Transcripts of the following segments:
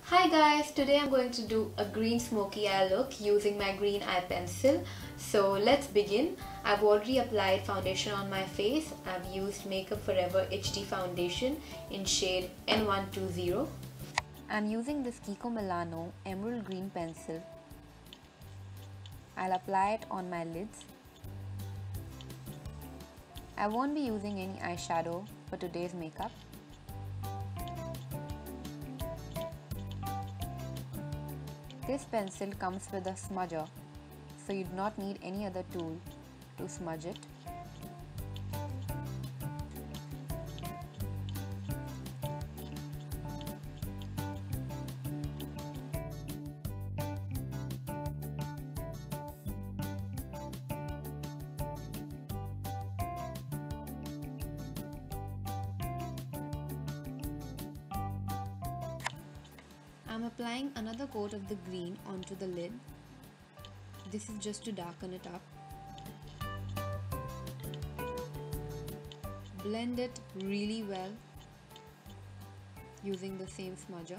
Hi guys, today I'm going to do a green smoky eye look using my green eye pencil. So let's begin. I've already applied foundation on my face. I've used Makeup Forever HD foundation in shade N120. I'm using this Kiko Milano emerald green pencil. I'll apply it on my lids. I won't be using any eyeshadow for today's makeup. This pencil comes with a smudger, so you do not need any other tool to smudge it. I'm applying another coat of the green onto the lid. This is just to darken it up. Blend it really well using the same smudger.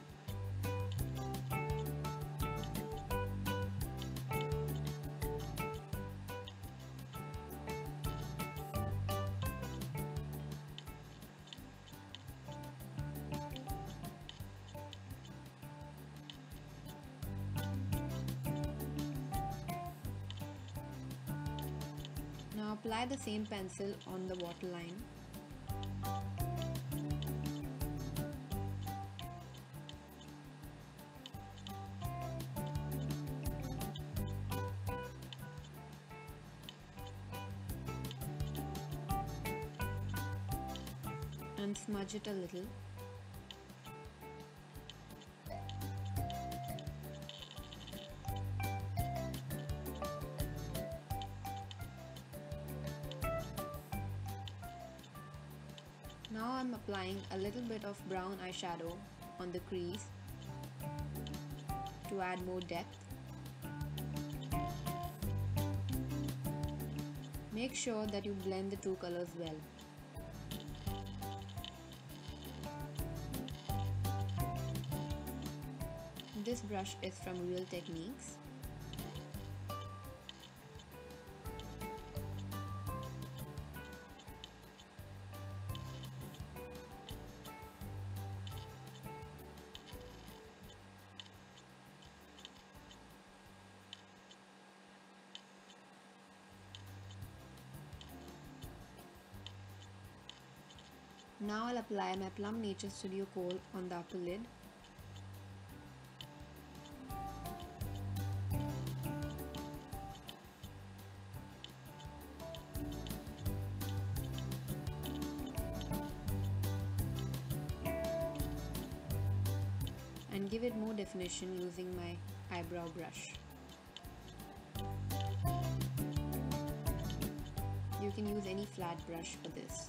Now apply the same pencil on the waterline. And smudge it a little. Now I'm applying a little bit of brown eyeshadow on the crease to add more depth. Make sure that you blend the two colors well. This brush is from Real Techniques. Now I'll apply my Plum Nature Studio Kohl on the upper lid. And give it more definition using my eyebrow brush. You can use any flat brush for this.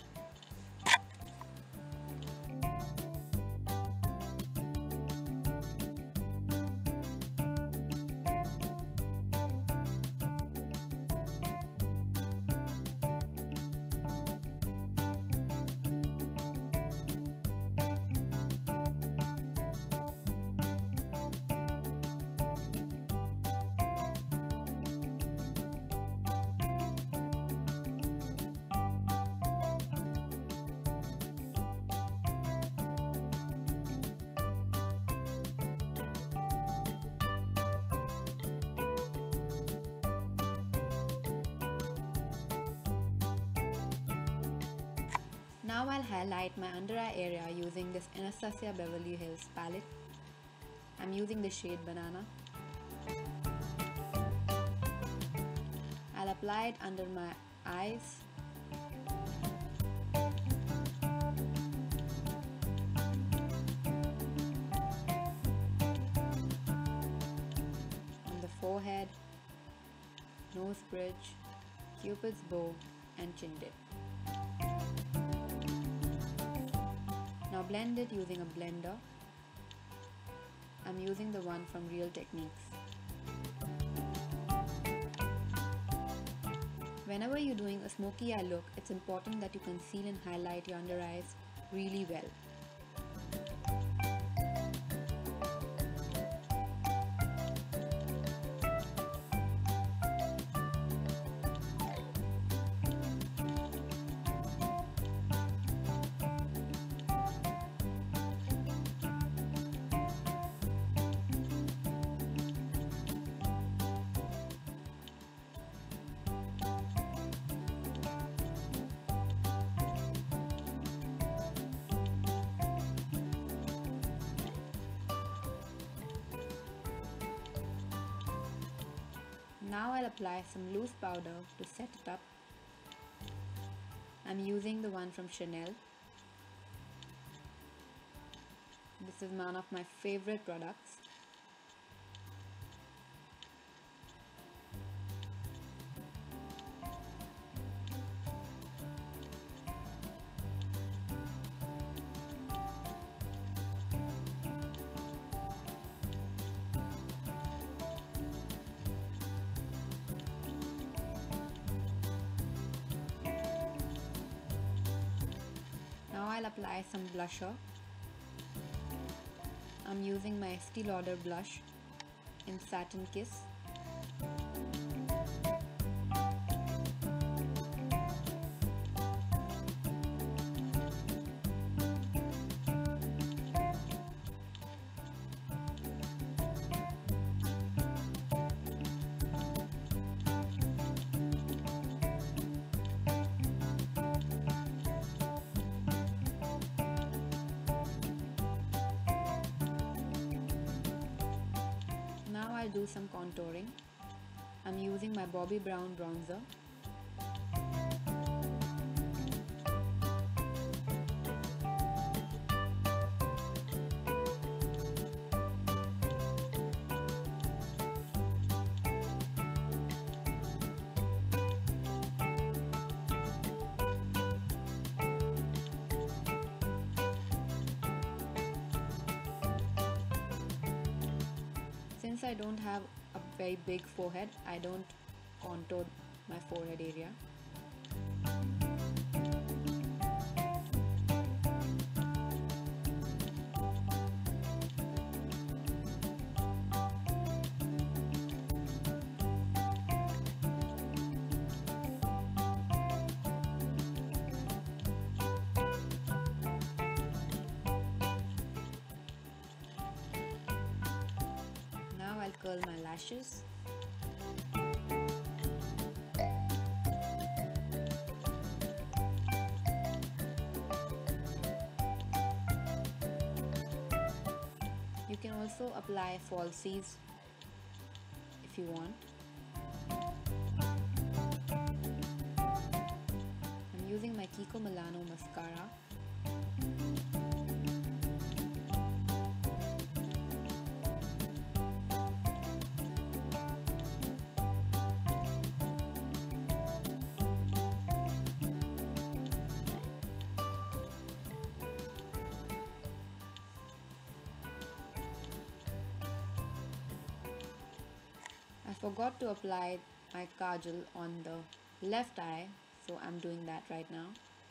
Now I'll highlight my under eye area using this Anastasia Beverly Hills palette. I'm using the shade Banana. I'll apply it under my eyes. On the forehead, nose bridge, Cupid's bow and chin dip. Now blend it using a blender. I'm using the one from Real Techniques. Whenever you're doing a smoky eye look, it's important that you conceal and highlight your under eyes really well. Now I'll apply some loose powder to set it up. I'm using the one from Chanel. This is one of my favorite products. Now I'll apply some blusher. I'm using my Estee Lauder blush in Satin Kiss. Now I'll do some contouring. I'm using my Bobbi Brown bronzer. Since I don't have a very big forehead, I don't contour my forehead area. Now I'll curl my lashes. You can also apply falsies if you want. I'm using my Kiko Milano mascara. I forgot to apply my kajal on the left eye, so I'm doing that right now.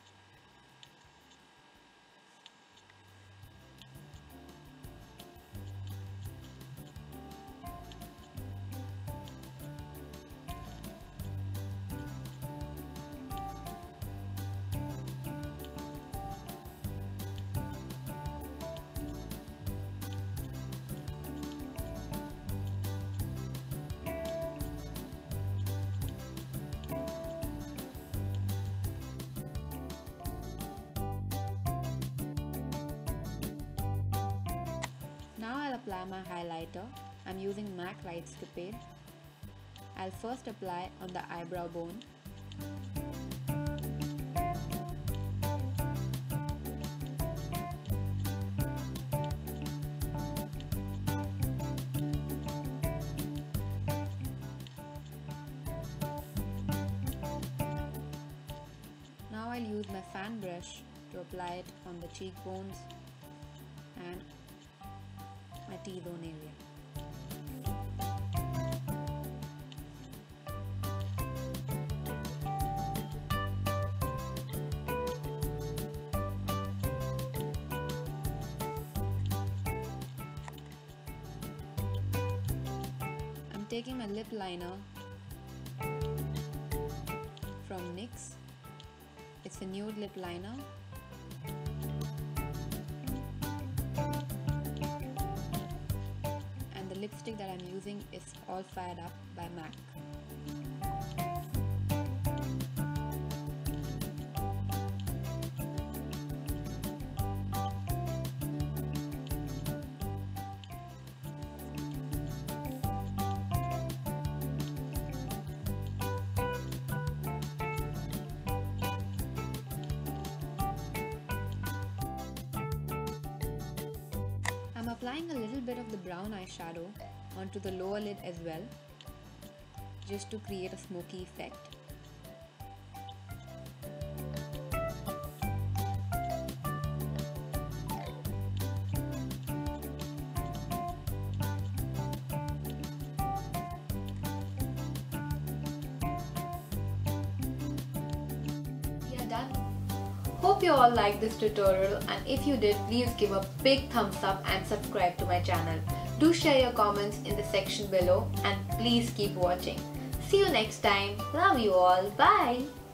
Now I'll apply my highlighter. I'm using MAC Light Stipade. I'll first apply on the eyebrow bone. Now I'll use my fan brush to apply it on the cheekbones and my T-zone area. I'm taking my lip liner from NYX. It's a nude lip liner. And the lipstick that I'm using is All Fired Up by MAC. applying a little bit of the brown eyeshadow onto the lower lid as well, just to create a smoky effect. We are done. Hope you all liked this tutorial, and if you did, please give a big thumbs up and subscribe to my channel. Do share your comments in the section below and please keep watching. See you next time. Love you all. Bye.